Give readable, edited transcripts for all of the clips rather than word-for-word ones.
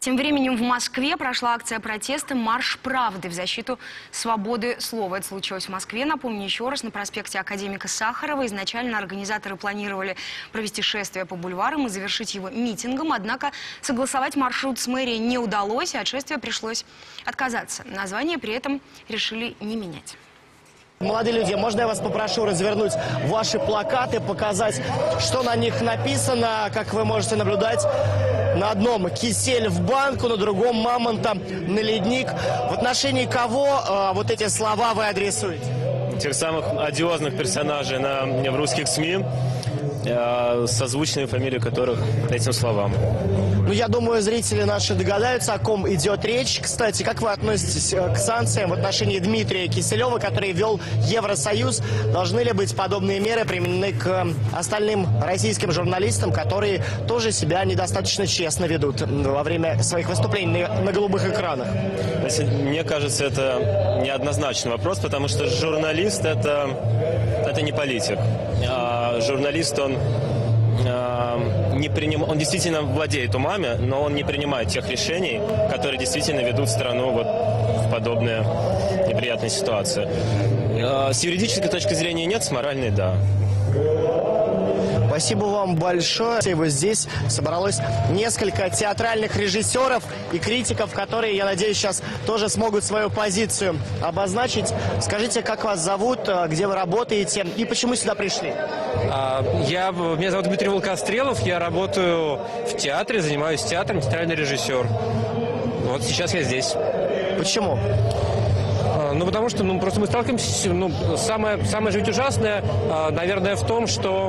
Тем временем в Москве прошла акция протеста «Марш правды» в защиту свободы слова. Это случилось в Москве, напомню еще раз, на проспекте Академика Сахарова. Изначально организаторы планировали провести шествие по бульварам и завершить его митингом. Однако согласовать маршрут с мэрией не удалось, и от шествия пришлось отказаться. Название при этом решили не менять. Молодые люди, можно я вас попрошу развернуть ваши плакаты, показать, что на них написано. Как вы можете наблюдать, на одном кисель в банку, на другом мамонта на ледник. В отношении кого вот эти слова вы адресуете? Тех самых одиозных персонажей в русских СМИ, созвучные фамилии которых этим словам. Ну, я думаю, зрители наши догадаются, о ком идет речь. Кстати, как вы относитесь к санкциям в отношении Дмитрия Киселева, который вел Евросоюз? Должны ли быть подобные меры применены к остальным российским журналистам, которые тоже себя недостаточно честно ведут во время своих выступлений на голубых экранах? Мне кажется, это неоднозначный вопрос, потому что журналист это не политик. Журналист, он действительно владеет умами, но он не принимает тех решений, которые действительно ведут страну в подобные неприятные ситуации. С юридической точки зрения нет, с моральной – да. Спасибо вам большое. И вот здесь собралось несколько театральных режиссеров и критиков, которые, я надеюсь, сейчас тоже смогут свою позицию обозначить. Скажите, как вас зовут, где вы работаете и почему сюда пришли? Меня зовут Дмитрий Волкострелов, я работаю в театре, занимаюсь театром, театральный режиссер. Вот сейчас я здесь. Почему? Ну, потому что просто мы сталкиваемся, самое же ведь ужасное, наверное, в том, что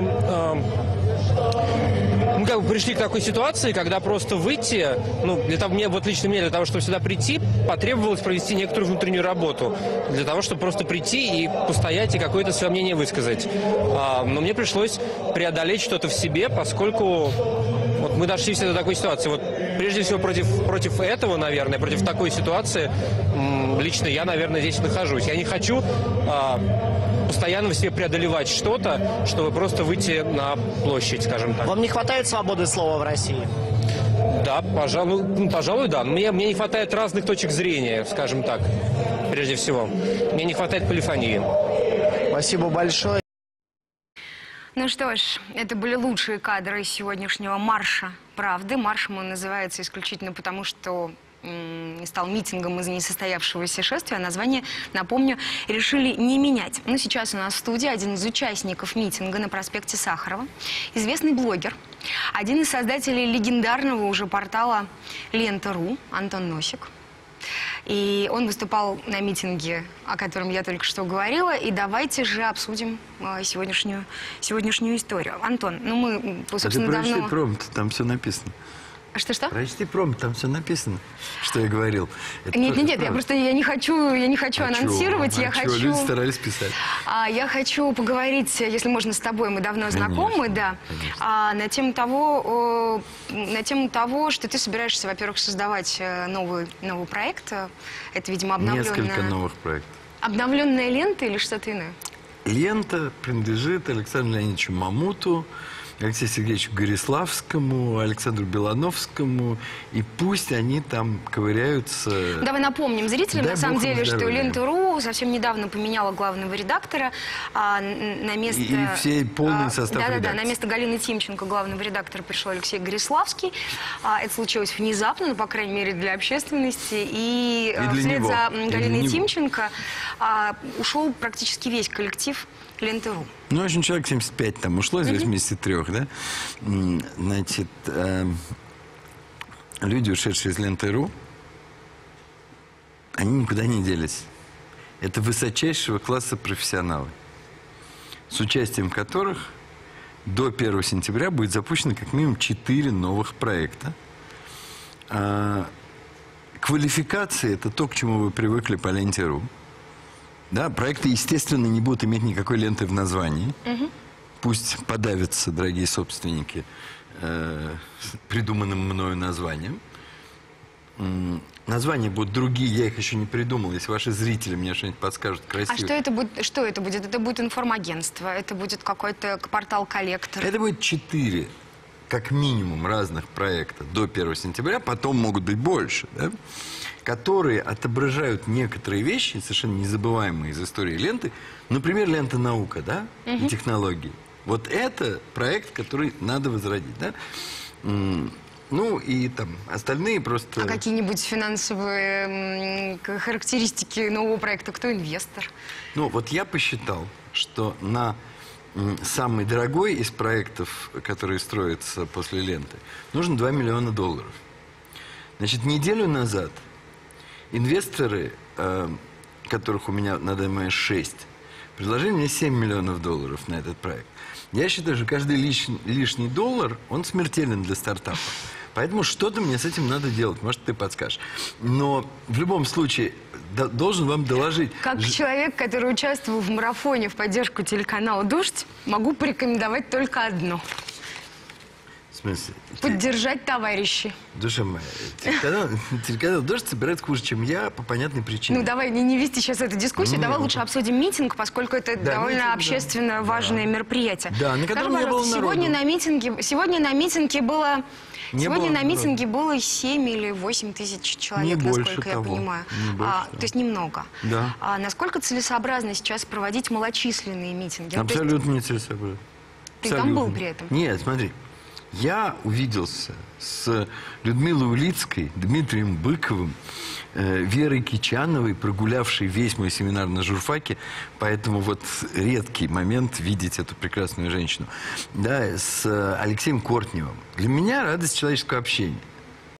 мы как бы пришли к такой ситуации, когда просто выйти, лично мне, для того, чтобы сюда прийти, потребовалось провести некоторую внутреннюю работу, для того, чтобы просто прийти и постоять и какое-то свое мнение высказать. Но мне пришлось преодолеть что-то в себе, поскольку мы дошли все до такой ситуации. Вот прежде всего против этого, наверное, против такой ситуации, лично я, наверное, здесь нахожусь. Я не хочу постоянно в себе преодолевать что-то, чтобы просто выйти на площадь, скажем так. Вам не хватает свободы слова в России? Да, пожалуй, да. Мне не хватает разных точек зрения, скажем так, прежде всего. Мне не хватает полифонии. Спасибо большое. Ну что ж, это были лучшие кадры сегодняшнего марша правды. Маршем он называется исключительно потому, что стал митингом из-за несостоявшегося шествия. Название, напомню, решили не менять. Но сейчас у нас в студии один из участников митинга на проспекте Сахарова. Известный блогер, один из создателей легендарного уже портала Лента.ру Антон Носик. И он выступал на митинге, о котором я только что говорила. И давайте же обсудим сегодняшнюю историю. Антон, мы, собственно, давно... Прочти промпт, там все написано. Что-что? Прочти промпт, там все написано, что я говорил. Нет, я не хочу анонсировать. Люди старались писать. Я хочу поговорить, если можно, с тобой. Мы давно знакомы, да. На тему того, что ты собираешься, во-первых, создавать новый проект. Это, видимо, обновленная... Несколько новых проектов. Обновленная лента или что-то иное? Лента принадлежит Александру Леонидовичу Мамуту, Алексею Сергеевичу Гориславскому, Александру Белановскому, и пусть они там ковыряются. Давай напомним зрителям, на самом деле, что Лента.ру совсем недавно поменяла главного редактора на место... И все полный состав редакции. Да, на место Галины Тимченко главного редактора пришел Алексей Гориславский. Это случилось внезапно, по крайней мере, для общественности. И вслед за Галиной Тимченко ушел практически весь коллектив Лента.ру. Ну, в общем, человек 75 там ушло из 83, да? Значит, люди, ушедшие из Ленты.ру, они никуда не делись. Это высочайшего класса профессионалы, с участием которых до 1 сентября будет запущено как минимум 4 новых проекта. Квалификация – это то, к чему вы привыкли по Ленте.ру. Да, проекты, естественно, не будут иметь никакой ленты в названии. Пусть подавятся, дорогие собственники, придуманным мною названием. Названия будут другие, я их еще не придумал. Если ваши зрители мне что-нибудь подскажут красиво. А что это будет? Это будет информагентство? Это будет какой-то портал-коллектор? Это будет 4 как минимум разных проектов до 1 сентября, потом могут быть больше, да, которые отображают некоторые вещи, совершенно незабываемые из истории ленты. Например, лента «Наука», да, и технологии. Вот это проект, который надо возродить, да. Ну, и там остальные просто... А какие-нибудь финансовые характеристики нового проекта? Кто инвестор? Ну, вот я посчитал, что на самый дорогой из проектов, которые строятся после ленты, нужно $2 миллиона. Значит, неделю назад инвесторы, которых у меня на данный момент 6, предложили мне $7 миллионов на этот проект. Я считаю, что каждый лишний доллар, он смертелен для стартапа. Поэтому что-то мне с этим надо делать. Может, ты подскажешь. Но в любом случае должен вам доложить. Как человек, который участвовал в марафоне в поддержку телеканала «Дождь», могу порекомендовать только одно. В смысле? Поддержать товарищей. Душа моя, телеканал «Дождь» собирается хуже, чем я, по понятной причине. Ну, давай не вести сейчас эту дискуссию, давай лучше обсудим митинг, поскольку это довольно митинг, общественно важное мероприятие. Да, на котором не было народу. Сегодня на митинге было... Сегодня на митинге было 7 или 8 тысяч человек, Не насколько больше я того. понимаю. Не больше того. То есть немного. Да. Насколько целесообразно сейчас проводить малочисленные митинги? Ну, то есть Абсолютно нецелесообразно. ты там был при этом? Нет, смотри. Я увиделся с Людмилой Улицкой, Дмитрием Быковым, Верой Кичановой, прогулявшей весь мой семинар на журфаке, поэтому вот редкий момент видеть эту прекрасную женщину, да, с Алексеем Кортневым. Для меня радость человеческого общения.